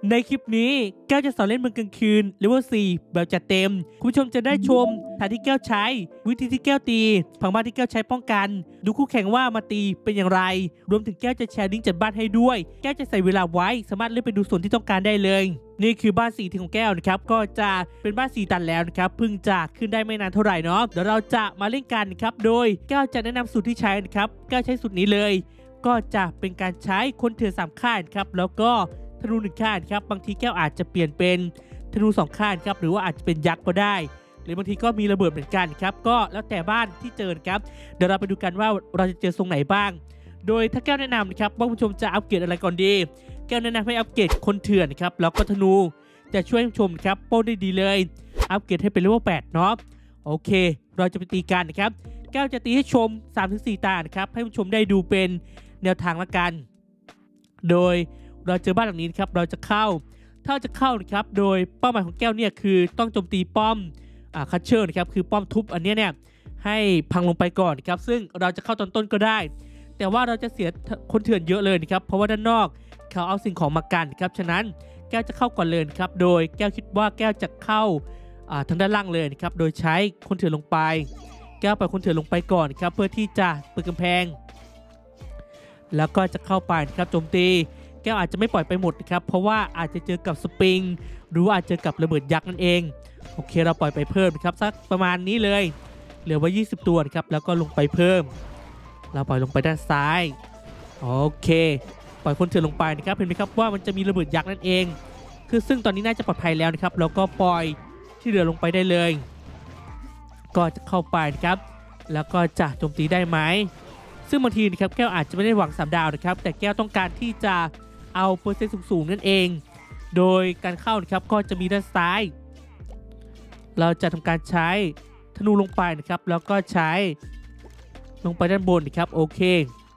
ในคลิปนี้แก้วจะสอนเล่นเมืองกลางคืนเลเวล 4 แบบจัดเต็มคุณผู้ชมจะได้ชมฐานที่แก้วใช้วิธีที่แก้วตีผังบ้านที่แก้วใช้ป้องกันดูคู่แข่งว่ามาตีเป็นอย่างไรรวมถึงแก้วจะแชร์ลิงก์จัดบ้านให้ด้วยแก้วจะใส่เวลาไว้สามารถเลือกไปดูส่วนที่ต้องการได้เลยนี่คือบ้าน4ที่ของแก้วนะครับก็จะเป็นบ้าน4ตันแล้วนะครับเพิ่งจะขึ้นได้ไม่นานเท่าไหร่เนาะเดี๋ยวเราจะมาเล่นกันนะครับโดยแก้วจะแนะนำสูตรที่ใช้นะครับแก้วใช้สูตรนี้เลยก็จะเป็นการใช้คนเถื่อน3ข้างครับแล้วก็ธนู1ข้างครับบางทีแก้วอาจจะเปลี่ยนเป็นธนู2ข้างครับหรือว่าอาจจะเป็นยักษ์ก็ได้หรือบางทีก็มีระเบิดเหมือนกันครับก็แล้วแต่บ้านที่เจอครับเดี๋ยวเราไปดูกันว่าเราจะเจอทรงไหนบ้างโดยถ้าแก้วแนะนำนะครับว่าผู้ชมจะอัปเกรดอะไรก่อนดีแก้วแนะนำให้อัปเกรดคนเถื่อนครับแล้วก็ธนูจะช่วยผู้ชมครับโป้ได้ดีเลยอัปเกรดให้เป็นเลเวล 8เนาะโอเคเราจะไปตีกันนะครับแก้วจะตีให้ชม 3-4 ตานะครับให้ผู้ชมได้ดูเป็นแนวทางละกันโดยเราเจอบ้านหลังนี้ครับเราจะเข้าถ้าจะเข้านะครับโดยเป้าหมายของแก้วเนี่ยคือต้องโจมตีป้อมคัชเชอร์นะครับคือป้อมทุบอันนี้เนี่ยให้พังลงไปก่อนครับซึ่งเราจะเข้าตอนต้นก็ได้แต่ว่าเราจะเสียคนเถื่อนเยอะเลยนะครับเพราะว่าด้านนอกเขาเอาสิ่งของมากันครับฉะนั้นแก้วจะเข้าก่อนเลยครับโดยแก้วคิดว่าแก้วจะเข้าทางด้านล่างเลยนะครับโดยใช้คนเถื่อนลงไปแก้วปล่อยคนเถื่อนลงไปก่อนครับเพื่อที่จะเปิดกำแพงแล้วก็จะเข้าไปนะครับโจมตีแก้วอาจจะไม่ปล่อยไปหมดนะครับเพราะว่าอาจจะเจอกับสปริงหรือว่าอาจเจอกับระเบิดยักษ์นั่นเองโอเคเราปล่อยไปเพิ่มนะครับสักประมาณนี้เลยเหลือไว้20ตัวนะครับแล้วก็ลงไปเพิ่มเราปล่อยลงไปด้านซ้ายโอเคปล่อยคนเถื่อนลงไปนะครับเห็นไหมครับว่ามันจะมีระเบิดยักษ์นั่นเองคือซึ่งตอนนี้น่าจะปลอดภัยแล้วนะครับแล้วก็ปล่อยที่เหลือลงไปได้เลยก็จะเข้าไปนะครับแล้วก็จะโจมตีได้ไหมซึ่งบางทีนะครับแก้วอาจจะไม่ได้หวัง3 ดาวนะครับแต่แก้วต้องการที่จะเอาเปอร์เซ็นต์สูงๆนั่นเองโดยการเข้านะครับก็จะมีด้านซ้ายเราจะทำการใช้ธนูลงไปนะครับแล้วก็ใช้ลงไปด้านบนนะครับโอเค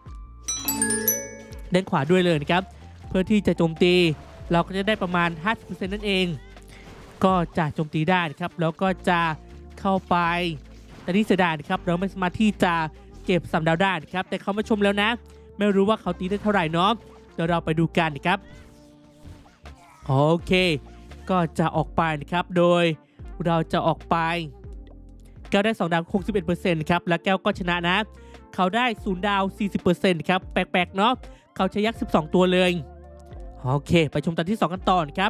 ด้านขวาด้วยเลยนะครับเพื่อที่จะโจมตีเราก็จะได้ประมาณ 50% นั่นเองก็จะโจมตีได้นะครับแล้วก็จะเข้าไปแต่ที่เสียดายนะครับเราไม่สามารถที่จะเก็บ3 ดาวได้นะครับแต่เขามาชมแล้วนะไม่รู้ว่าเขาตีได้เท่าไหร่เนาะเดี๋ยวเราไปดูกันนะครับโอเคก็จะออกไปนะครับโดยเราจะออกไปแก้วได้2 ดาว 61% ครับและแก้วก็ชนะนะเขาได้0 ดาว 40% ครับแปลกๆเนาะเขาใช้ยักษ์12 ตัวเลยโอเคไปชมตอนที่2กันต่อครับ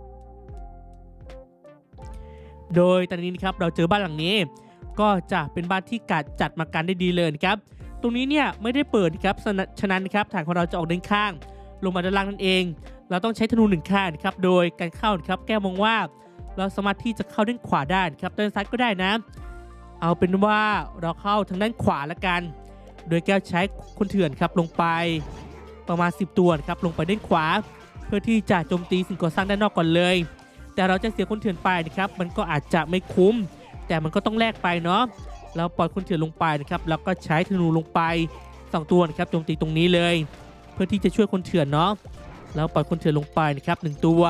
โดยตอนนี้นะครับเราเจอบ้านหลังนี้ก็จะเป็นบ้านที่กัดจัดมากันได้ดีเลยนะครับตรงนี้เนี่ยไม่ได้เปิดครับฉะนั้นนะครับฐานของเราจะออกด้านข้างลงมาด้านล่างนั่นเองเราต้องใช้ธนู1 ข้างนะครับโดยการเข้านะครับแก้วมองว่าเราสามารถที่จะเข้าด้านขวาได้ครับด้านซ้ายก็ได้นะเอาเป็นว่าเราเข้าทางด้านขวาละกันโดยแก้วใช้คนเถื่อนครับลงไปประมาณ10 ตัวครับลงไปด้านขวาเพื่อที่จะโจมตีสิ่งก่อสร้างด้านนอกก่อนเลยแต่เราจะเสียคนเถื่อนไปนะครับมันก็อาจจะไม่คุ้มแต่มันก็ต้องแลกไปเนาะเราปล่อยคนเถื่อนลงไปนะครับแล้วก็ใช้ธนูลงไป2 ตัวนะครับโจมตีตรงนี้เลยเพื่อที่จะช่วยคนเถื่อนเนาะแล้วปล่อยคนเถื่อนลงไปนะครับ1 ตัว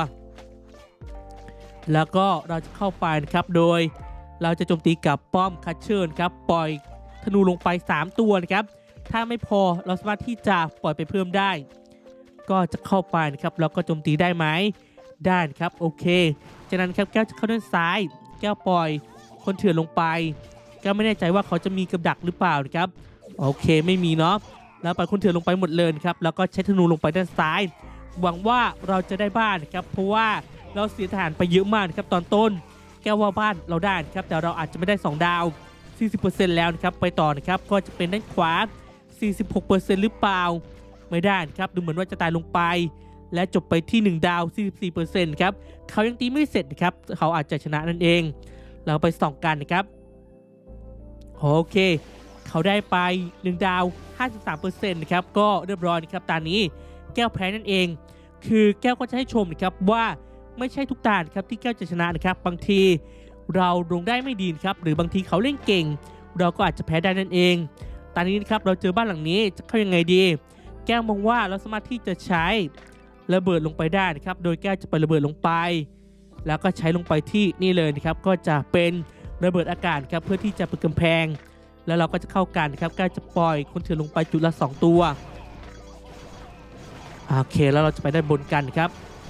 แล้วก็เราจะเข้าไปนะครับโดยเราจะโจมตีกับป้อมคัชเชอร์ครับปล่อยธนูลงไป3 ตัวนะครับถ้าไม่พอเราสามารถที่จะปล่อยไปเพิ่มได้ก็จะเข้าไปนะครับแล้วก็โจมตีได้ไหมได้ครับโอเคจากนั้นครับแก้วจะเข้าด้านซ้ายแก้วปล่อยคนเถื่อนลงไปก็ไม่แน่ใจว่าเขาจะมีกับดักหรือเปล่านะครับโอเคไม่มีเนาะแล้วปล่อยคนเถื่อนลงไปหมดเลยครับแล้วก็ใช้ธนูลงไปด้านซ้ายหวังว่าเราจะได้บ้านนะครับเพราะว่าเราเสียทหารไปเยอะมากนะครับตอนต้นแก้วว่าบ้านเราได้ครับแต่เราอาจจะไม่ได้2 ดาว 40% แล้วนะครับไปต่อนะครับก็จะเป็นด้านขวา 46% หรือเปล่าไม่ได้ครับดูเหมือนว่าจะตายลงไปและจบไปที่1 ดาว 44% ครับเขายังตีไม่เสร็จนะครับเขาอาจจะชนะนั่นเองเราไปส่องกันนะครับโอเคเขาได้ไป1 ดาว 53% นะครับก็เรียบร้อยนะครับตอนนี้แก้วแพ้นั่นเองคือแก้วก็จะให้ชมนะครับว่าไม่ใช่ทุกตาครับที่แก้วจะชนะนะครับบางทีเราลงได้ไม่ดีครับหรือบางทีเขาเล่นเก่งเราก็อาจจะแพ้ได้นั่นเองตอนนี้นะครับเราเจอบ้านหลังนี้จะเข้ายังไงดีแก้วมองว่าเราสามารถที่จะใช้ระเบิดลงไปได้นะครับโดยแก้วจะไประเบิดลงไปแล้วก็ใช้ลงไปที่นี่เลยนะครับก็จะเป็นระเบิดอากาศครับเพื่อที่จะเปิดกำแพงแล้วเราก็จะเข้ากันครับแก้วจะปล่อยคนเถื่อนลงไปจุดละ2 ตัวโอเคแล้วเราจะไปด้านบนกันครับ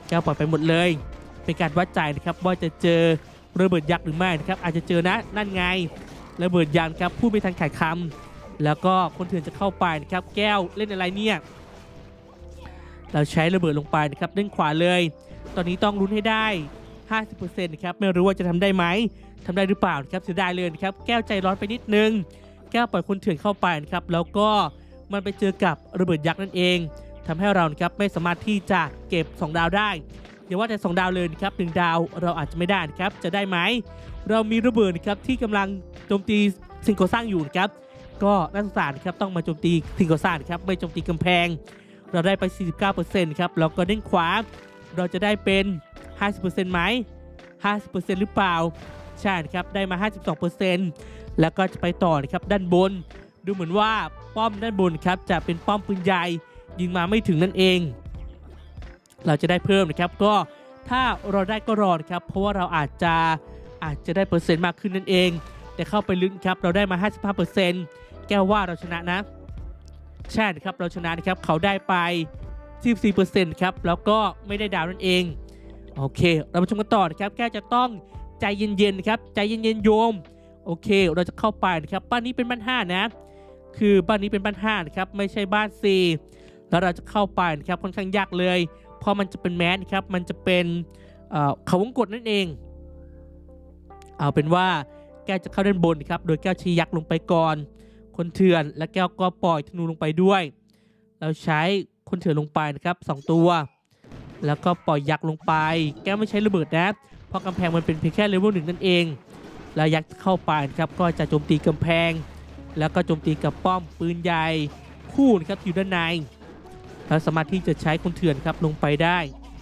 แก้วปล่อยไปหมดเลยเป็นการวัดใจนะครับว่าจะเจอระเบิดยักษ์หรือไม่นะครับอาจจะเจอนะนั่นไงระเบิดยักษ์ครับพูดไม่ทันขาดคำแล้วก็คนเถื่อนจะเข้าไปนะครับแก้วเล่นอะไรเนี่ยเราใช้ระเบิดลงไปนะครับเล่นขวาเลยตอนนี้ต้องลุ้นให้ได้ 50% นะครับไม่รู้ว่าจะทำได้ไหมทำได้หรือเปล่านะครับเสียดายเลยนะครับแก้วใจร้อนไปนิดนึงแก้วปล่อยคนเถื่อนเข้าไปนะครับแล้วก็มันไปเจอกับระเบิดยักษ์นั่นเองทำให้เรานะครับไม่สามารถที่จะเก็บ2ดาวได้อย่าว่าแต่2ดาวเลยนะครับ1ดาวเราอาจจะไม่ได้นะครับจะได้ไหมเรามีระเบิดนะครับที่กำลังโจมตีสิ่งก่อสร้างอยู่นะครับก็น่าสงสารนะครับต้องมาโจมตีสิ่งก่อสร้างนะครับไม่โจมตีกำแพงเราได้ไป 49% ครับแล้วก็เด้งขวาเราจะได้เป็น 50% ไหม 50% หรือเปล่าใช่ครับได้มา 52% แล้วก็จะไปต่อนะครับด้านบนดูเหมือนว่าป้อมด้านบนครับจะเป็นป้อมปืนใหญ่ยิงมาไม่ถึงนั่นเองเราจะได้เพิ่มนะครับก็ถ้าเราได้ก็รอนะครับเพราะว่าเราอาจจะได้เปอร์เซ็นต์มากขึ้นนั่นเองแต่เข้าไปลึกครับเราได้มา 55% แก้วว่าเราชนะนะใช่ครับเราชนะนะครับเขาได้ไป 14% ครับแล้วก็ไม่ได้ดาวนั่นเองโอเคเรามาชมกันต่อนะครับแก้วจะต้องใจเย็นๆนะครับใจเย็นๆโยมโอเคเราจะเข้าไปนะครับบ้านนี้เป็นบ้าน5นะคือบ้านนี้เป็นบ้าน5นะครับไม่ใช่บ้าน4แล้วเราจะเข้าไปนะครับค่อนข้างยากเลยเพราะมันจะเป็นแมสครับมันจะเป็นเขาวงกตนั่นเองเอาเป็นว่าแก้วจะเข้าด้านบนครับโดยแก้วชี้ยักษ์ลงไปก่อนคนเถื่อนและแก้วก็ปล่อยธนูลงไปด้วยเราใช้คนเถื่อนลงไปนะครับ2ตัวแล้วก็ปล่อยยักษ์ลงไปแก้วไม่ใช้ระเบิดนะเพราะกำแพงมันเป็นเพียงแค่เลเวล1นั่นเองแล้วยักษ์เข้าไปนะครับก็จะโจมตีกำแพงแล้วก็โจมตีกับป้อมปืนใหญ่คู่นะครับอยู่ด้านในแล้วสามารถที่จะใช้คนเถื่อนครับลงไปได้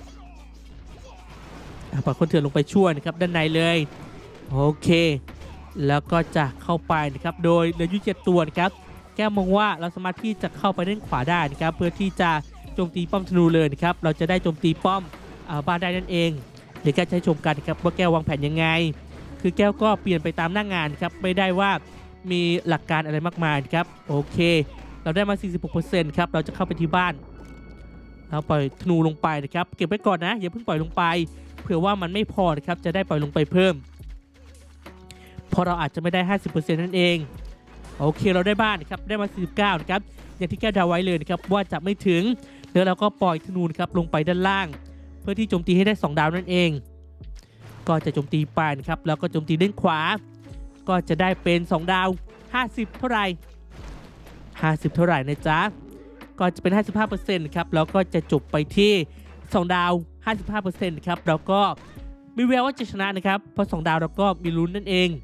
ปล่อยคนเถื่อนลงไปช่วยนะครับด้านในเลยโอเคแล้วก็จะเข้าไปนะครับโดยเหลืออยู่7ตัวนะครับแก้วมองว่าเราสามารถที่จะเข้าไปด้านขวาได้นะครับเพื่อที่จะโจมตีป้อมธนูเลยนะครับเราจะได้โจมตีป้อมบ้านได้นั่นเองเดี๋ยวแก้วจะให้ชมกันนะครับว่าแก้ววางแผนยังไงคือแก้วก็เปลี่ยนไปตามหน้างานครับไม่ได้ว่ามีหลักการอะไรมากมายครับโอเคเราได้มา 46% ครับเราจะเข้าไปที่บ้านเราปล่อยธนูลงไปนะครับเก็บไว้ก่อนนะอย่าเพิ่งปล่อยลงไปเผื่อว่ามันไม่พอนะครับจะได้ปล่อยลงไปเพิ่มเพราะเราอาจจะไม่ได้ 50% นั่นเองโอเคเราได้บ้านนะครับได้มา 49 นะครับอย่างที่แก้วเดาไว้เลยนะครับว่าจะไม่ถึงแล้วเราก็ปล่อยธนูครับลงไปด้านล่างเพื่อที่โจมตีให้ได้2ดาวนั่นเองก็จะโจมตีไปนะครับแล้วก็โจมตีด้านขวาก็จะได้เป็น2ดาว50เท่าไหร่50เท่าไหร่นะจ๊ะก็จะเป็น 55% ครับแล้วก็จะจบไปที่2ดาว 55% ครับแล้วก็มีแววว่าจะชนะนะครับเพราะ2ดาวเราก็มีลุ้นนั่นเอง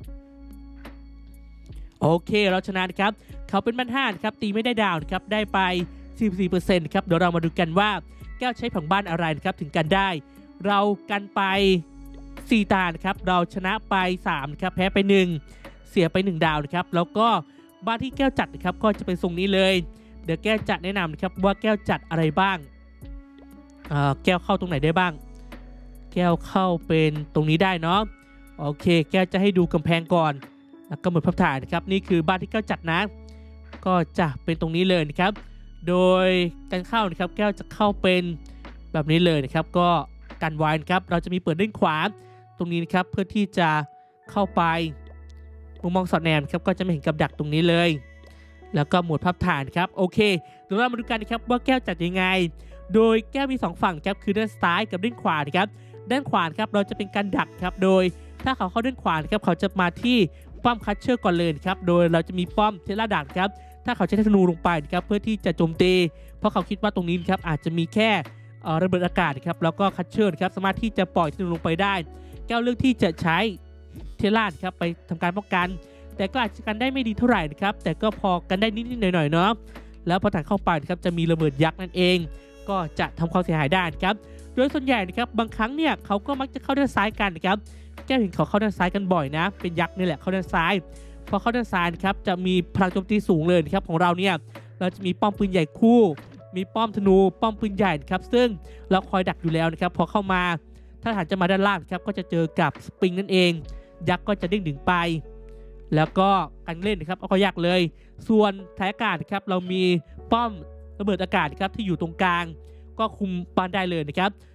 โอเคเราชนะนะครับเขาเป็นบ้าน5นะครับตีไม่ได้ดาวนะครับได้ไป 44% ครับเดี๋ยวเรามาดูกันว่าแก้วใช้ผังบ้านอะไรนะครับถึงกันได้เรากันไป4ตานะครับเราชนะไป3นะครับแพ้ไป1เสียไป1ดาวนะครับแล้วก็บ้านที่แก้วจัดนะครับก็จะเป็นทรงนี้เลยเดี๋ยวแก้วจัดแนะนำนะครับว่าแก้วจัดอะไรบ้างแก้วเข้าตรงไหนได้บ้างแก้วเข้าเป็นตรงนี้ได้เนาะโอเคแก้วจะให้ดูกำแพงก่อนแล้วก็หมดภาพถ่ายนะครับนี่คือบ้านที่แก้วจัดนะก็จะเป็นตรงนี้เลยนะครับโดยการเข้านะครับแก้วจะเข้าเป็นแบบนี้เลยนะครับก็กันไว้นะครับเราจะมีเปิดด้านขวาตรงนี้นะครับเพื่อที่จะเข้าไปมุมมองสอดแนมครับก็จะไม่เห็นกับดักตรงนี้เลยแล้วก็หมวดภาพถ่ายครับโอเคเดี๋ยวเรามาดูกันนะครับว่าแก้วจัดยังไงโดยแก้วมี2ฝั่งครับคือด้านซ้ายกับด้านขวานะครับด้านขวาครับเราจะเป็นการดักครับโดยถ้าเขาเข้าด้านขวาครับเขาจะมาที่ป้อมคัตเชอร์ก่อนเลยครับโดยเราจะมีป้อมเทล่าดักครับถ้าเขาใช้ธนูลงไปครับเพื่อที่จะโจมตีเพราะเขาคิดว่าตรงนี้ครับอาจจะมีแค่ระเบิดอากาศครับแล้วก็คัตเชอร์ครับสามารถที่จะปล่อยธนูลงไปได้แก้วเลือกที่จะใช้เทล่าครับไปทำการป้องกันแต่ก็อาจจะกันได้ไม่ดีเท่าไหร่นะครับแต่ก็พอกันได้นิดๆหน่อยๆเนาะแล้วพอถังเข้าไปครับจะมีระเบิดยักษ์นั่นเองก็จะทำความเสียหายได้ครับโดยส่วนใหญ่นะครับบางครั้งเนี่ยเขาก็มักจะเข้าด้านซ้ายกันนะครับแก้วเห็นเขาเข้าด้านซ้ายกันบ่อยนะเป็นยักษ์นี่แหละเข้าด้านซ้ายพอเข้าด้านซ้ายนะครับจะมีพลังโจมตีสูงเลยนะครับของเราเนี่ยเราจะมีป้อมปืนใหญ่คู่มีป้อมธนูป้อมปืนใหญ่ครับซึ่งเราคอยดักอยู่แล้วนะครับพอเข้ามาถ้าฐานจะมาด้านล่างครับก็จะเจอกับสปริงนั่นเองยักษ์ก็จะเด้งดึงไปแล้วก็การเล่นนะครับเอาก็ยากเลยส่วนท้ายอากาศนะครับเรามีป้อมระเบิดอากาศครับที่อยู่ตรงกลางก็คุมบ้านได้เลยนะครับ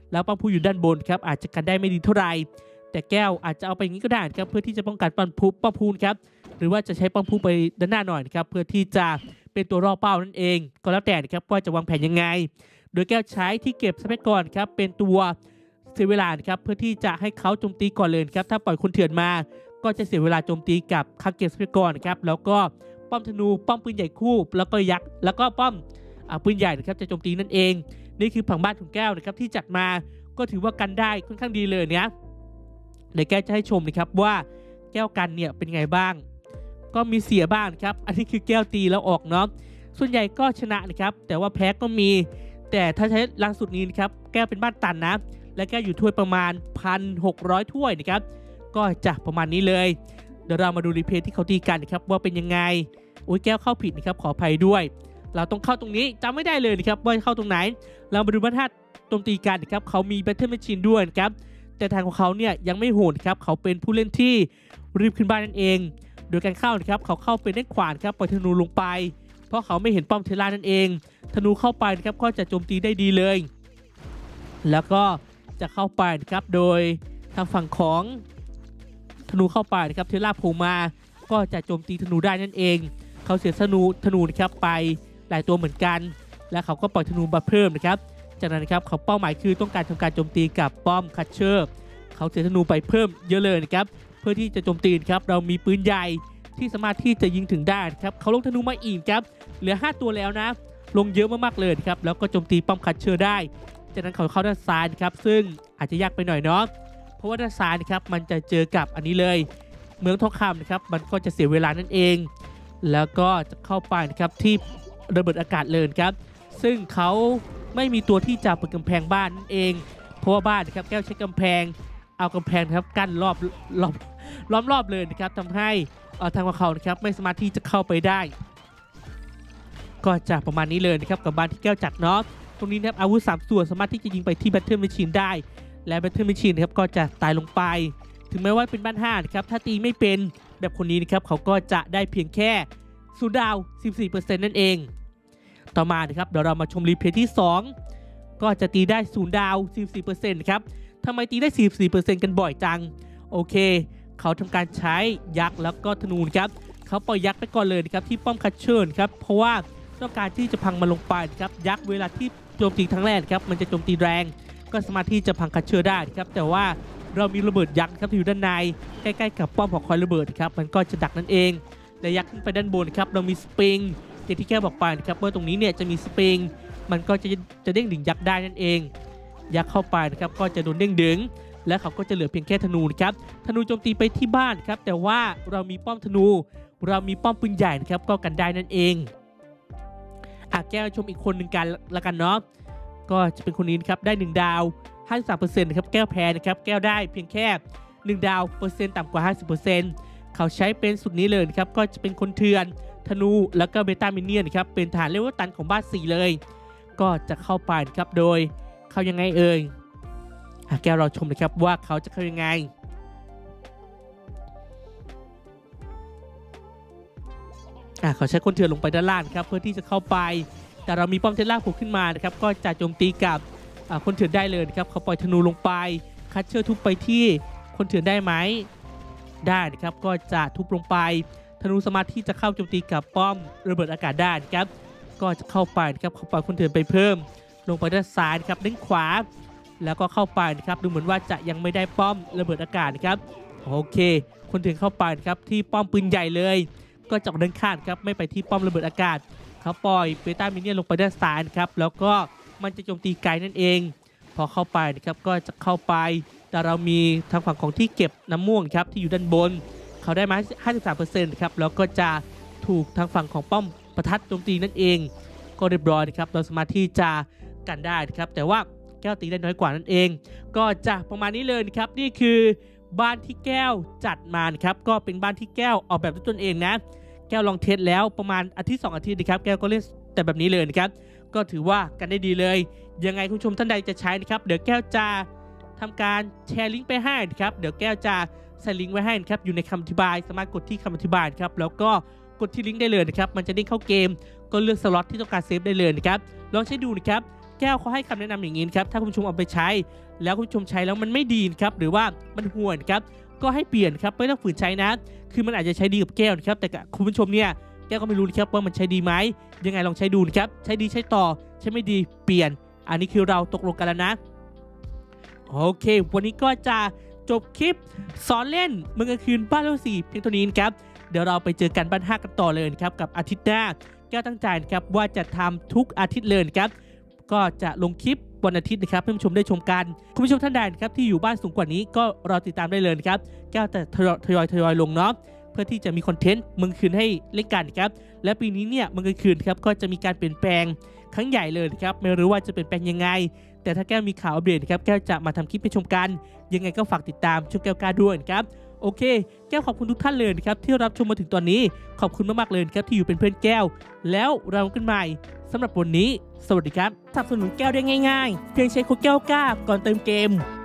แล้วป้อมพูอยู่ด้านบนครับอาจจะกันได้ไม่ดีเท่าไหร่แต่แก้วอาจจะเอาไปอย่างนี้ก็ได้ครับเพื่อที่จะป้องกันป้อมพูครับหรือว่าจะใช้ป้อมพูไปด้านหน้าหน่อยนะครับเพื่อที่จะเป็นตัวล่อเป้านั่นเองก็แล้วแต่นะครับว่าจะวางแผนยังไงโดยแก้วใช้ที่เก็บทรัพยากรครับเป็นตัวเสียเวลาครับเพื่อที่จะให้เขาโจมตีก่อนเลยครับถ้าปล่อยคนเถื่อนมาก็จะเสียเวลาโจมตีกับคังเก็บทรัพยากรครับแล้วก็ป้อมธนูป้อมปืนใหญ่คู่แล้วก็ยักษ์แล้วก็ป้อมปืนใหญ่นะครับจะโจมตีนั่นเองนี่คือผังบ้านของแก้วนะครับที่จัดมาก็ถือว่ากันได้ค่อนข้างดีเลยเนี่ยเดี๋ยวแก้วจะให้ชมนะครับว่าแก้วกันเนี่ยเป็นไงบ้างก็มีเสียบ้างครับอันนี้คือแก้วตีแล้วออกเนาะส่วนใหญ่ก็ชนะนะครับแต่ว่าแพ้ก็มีแต่ถ้าใช้ล่าสุดนี้นะครับแก้วเป็นบ้านตันนะและแก้วอยู่ถ้วยประมาณ 1,600 ถ้วยนะครับก็จะประมาณนี้เลยเดี๋ยวเรามาดูรีเพลย์ที่เขาตีกันนะครับว่าเป็นยังไงโอ้ยแก้วเข้าผิดนะครับขออภัยด้วยเราต้องเข้าตรงนี้จำไม่ได้เลยนะครับว่าเข้าตรงไหนเรามาดูบรรทัดโจมตีกันนะครับเขามี Battle Machine ด้วยนะครับแต่ทางของเขาเนี่ยยังไม่โหดครับเขาเป็นผู้เล่นที่รีบขึ้นบ้านนั่นเองโดยการเข้านะครับเขาเข้าเป็นด้านขวาครับปล่อยธนูลงไปเพราะเขาไม่เห็นป้อมเทล่านั่นเองธนูเข้าไปนะครับก็จะโจมตีได้ดีเลยแล้วก็จะเข้าไปนะครับโดยทางฝั่งของธนูเข้าไปนะครับเทล่าโผล่มาก็จะโจมตีธนูได้นั่นเองเขาเสียธนูนะครับไปหลายตัวเหมือนกันและเขาก็ปล่อยธนูมาเพิ่มนะครับจากนั้นนะครับเขาเป้าหมายคือต้องการทำการโจมตีกับป้อมคัชเชอร์เขาเสียธนูไปเพิ่มเยอะเลยนะครับเพื่อที่จะโจมตีครับเรามีปืนใหญ่ที่สามารถที่จะยิงถึงได้ครับเขาลงธนูมาอีกครับเหลือ5ตัวแล้วนะลงเยอะมากๆเลยครับแล้วก็โจมตีป้อมคัชเชอร์ได้จากนั้นเขาเข้าด้านซ้ายครับซึ่งอาจจะยากไปหน่อยเนาะเพราะว่าด้านซ้ายนะครับมันจะเจอกับอันนี้เลยเมืองทองคำนะครับมันก็จะเสียเวลานั่นเองแล้วก็จะเข้าไปนะครับที่ระเบิดอากาศเลยครับซึ่งเขาไม่มีตัวที่จะเปิดกำแพงบ้านนั่นเองเพราะว่าบ้านนะครับแก้วใช้กำแพงเอากำแพงครับกั้นล้อมรอบเลยนะครับทำให้ทางเขานะครับไม่สามารถที่จะเข้าไปได้ก็จะประมาณนี้เลยนะครับกับบ้านที่แก้วจัดเนาะตรงนี้นะครับอาวุธ3ส่วนสามารถที่จะยิงไปที่ Battle Machine ได้และ Battle Machine นะครับก็จะตายลงไปถึงแม้ว่าเป็นบ้าน5นะครับถ้าตีไม่เป็นแบบคนนี้นะครับเขาก็จะได้เพียงแค่0 ดาว 14% นั่นเองต่อมานะครับเดี๋ยวเรามาชมรีเพลย์ที่2ก็จะตีได้0 ดาว 14% นะครับทำไมตีได้ 14% กันบ่อยจังโอเคเขาทำการใช้ยักษ์แล้วก็ธนูครับเขาปล่อยยักษ์ไปก่อนเลยนะครับที่ป้อมคัชเชอร์ครับเพราะว่าต้องการที่จะพังมันลงไปครับยักษ์เวลาที่โจมตีครั้งแรกครับมันจะโจมตีแรงก็สามารถที่จะพังคัชเชอร์ได้ครับแต่ว่าเรามีระเบิดยักษ์ครับที่อยู่ด้านในใกล้ๆกับป้อมของคอยระเบิดครับมันก็จะดักนั่นเองและยักษ์ขึ้นไปด้านบนครับเรามีสปริงอย่างที่แก้วบอกไปนะครับว่าตรงนี้เนี่ยจะมีสปริงมันก็จะเด้งดึงยักษ์ได้นั่นเองยักษ์เข้าไปนะครับก็จะโดนเด้งดึงและเขาก็จะเหลือเพียงแค่ธนูนะครับธนูโจมตีไปที่บ้านครับแต่ว่าเรามีป้อมธนูเรามีป้อมปืนใหญ่นะครับก็กันได้นั่นเองแก้วชมอีกคนหนึ่งกันละกันเนาะก็จะเป็นคนนี้นะครับได้1 ดาว 53% นะครับแก้วแพ้นะครับแก้วได้เพียงแค่1 ดาวเปอร์เซ็นต์ต่ำกว่า 50% เขาใช้เป็นสุดนี้เลยนะครับก็จะเป็นคนเถื่อนธนูแล้วก็เบต้ามินเนี่ยนนะครับเป็นฐานเลเวลตันของบ้าน4เลยก็จะเข้าไปนะครับโดยเขายังไงเอ่ยแก้วเราชมนะครับว่าเขาจะเข้ายังไงเขาใช้คนเถื่อนลงไปด้านล่างครับเพื่อที่จะเข้าไปแต่เรามีป้อมเทล่าโผล่ขึ้นมานะครับก็จะโจมตีกับคนเถื่อนได้เลยครับเขาปล่อยธนูลงไปคัชเชอร์ทุบไปที่คนเถื่อนได้ไหมได้นะครับก็จะทุบลงไปธนูสามารถที่จะเข้าโจมตีกับป้อมระเบิดอากาศได้ครับก็จะเข้าไปนะครับเขาปล่อยคนเถื่อนไปเพิ่มลงไปด้านซ้ายครับด้านขวาแล้วก็เข้าไปนะครับดูเหมือนว่าจะยังไม่ได้ป้อมระเบิดอากาศนะครับโอเคคนเถื่อนเข้าไปนะครับที่ป้อมปืนใหญ่เลยก็จะเดินข้ามครับไม่ไปที่ป้อมระเบิดอากาศเขาปล่อยเบต้ามินเนี่ยนลงไปด้านซ้ายครับแล้วก็มันจะโจมตีไกลนั่นเองพอเข้าไปนะครับก็จะเข้าไปแต่เรามีทางฝั่งของที่เก็บน้ำม่วงครับที่อยู่ด้านบนเขาได้มา 53% ครับแล้วก็จะถูกทางฝั่งของป้อมประทัดโจมตีนั่นเองก็เรียบร้อยนะครับเราสามารถที่จะกันได้ครับแต่ว่าแก้วตีได้น้อยกว่านั่นเองก็จะประมาณนี้เลยนะครับนี่คือบ้านที่แก้วจัดมาครับก็เป็นบ้านที่แก้วออกแบบด้วยตนเองนะแก้วลองเทสแล้วประมาณอาทิตย์2 อาทิตย์นะครับแก้วก็เล่นแต่แบบนี้เลยนะครับก็ถือว่ากันได้ดีเลยยังไงคุณผู้ชมท่านใดจะใช้นะครับเดี๋ยวแก้วจะทำการแชร์ลิงก์ไปให้นะครับเดี๋ยวแก้วจะใส่ลิงก์ไว้ให้นะครับอยู่ในคำอธิบายสามารถกดที่คำอธิบายครับแล้วก็กดที่ลิงก์ได้เลยนะครับมันจะเด้งเข้าเกมก็เลือกสล็อตที่ต้องการเซฟได้เลยนะครับลองใช้ดูนะครับแก้วเขาให้คำแนะนำอย่างนี้ครับถ้าคุณผู้ชมเอาไปใช้แล้วคุณผู้ชมใช้แล้วมันไม่ดีครับหรือว่ามันห่วยครับก็ให้เปลี่ยนครับไม่ต้องฝืนใช้นะคือมันอาจจะใช้ดีกับแก้วนะครับแต่คุณผู้ชมเนี่ยแก้วก็ไม่รู้ครับว่ามันใช้ดีไหมยังไงลองใช้ดูนะครับใช้ดีใช้ต่อใช้ไม่ดีเปลี่ยนอันนี้คือเราตกลงกันแล้วนะโอเควันนี้ก็จะจบคลิปสอนเล่นเมืองกลางคืนบ้านเลเวล 4เพียงเท่านี้ครับเดี๋ยวเราไปเจอกันบ้าน 5กันต่อเลยครับกับอาทิตย์หน้าแก้วตั้งใจครับว่าจะทำทุกอาทิตย์เลยครับก็จะลงคลิปวันอาทิตย์นะครับให้ผู้ชมได้ชมกันคุณผู้ชมท่านใดครับที่อยู่บ้านสูงกว่านี้ก็รอติดตามได้เลยครับแก้วแต่ทยอยลงเนาะเพื่อที่จะมีคอนเทนต์เมืองคืนให้เล่นกันครับและปีนี้เนี่ยเมืองคืนครับก็จะมีการเปลี่ยนแปลงครั้งใหญ่เลยครับไม่รู้ว่าจะเปลี่ยนแปลงยังไงแต่ถ้าแก้วมีข่าวอัปเดตครับแก้วจะมาทำคลิปให้ชมกันยังไงก็ฝากติดตามช่องแก้วกล้าด้วยครับโอเคแก้วขอบคุณทุกท่านเลยครับที่รับชมมาถึงตอนนี้ขอบคุณมากๆเลยครับที่อยู่เป็นเพื่อนแก้วแล้วเรากันใหม่สำหรับวันนี้สวัสดีครับสนับสนุนแก้วได้ง่ายๆเพียงใช้โค้ดแก้วกล้าก่อนเติมเกม